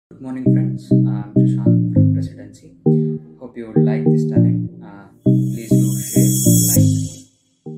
Good morning, friends. I'm SHASHANK from Presidency. Hope you would like this talent. Please do share, like.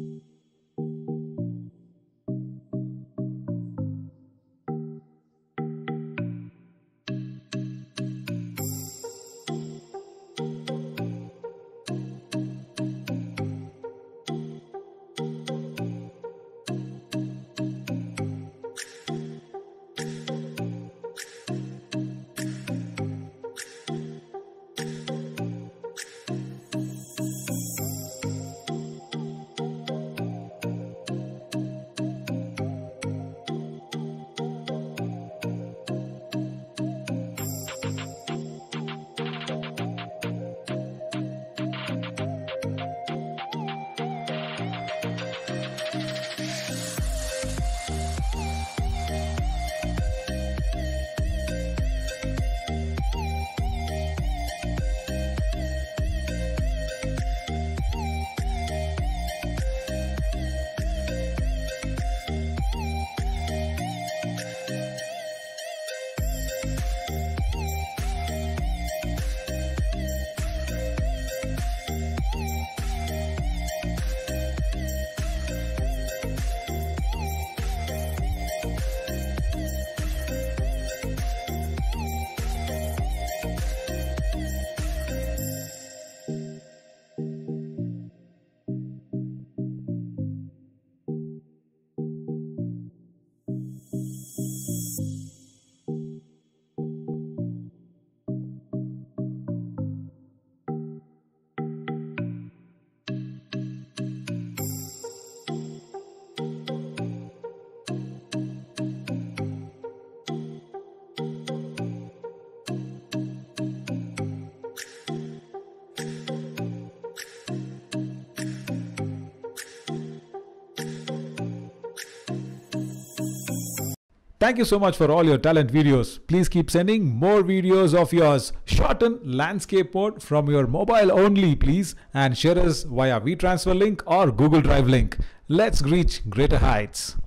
Thank you so much for all your talent videos. Please keep sending more videos of yours. Shorten landscape mode from your mobile only, please, and share us via WeTransfer link or Google Drive link. Let's reach greater heights.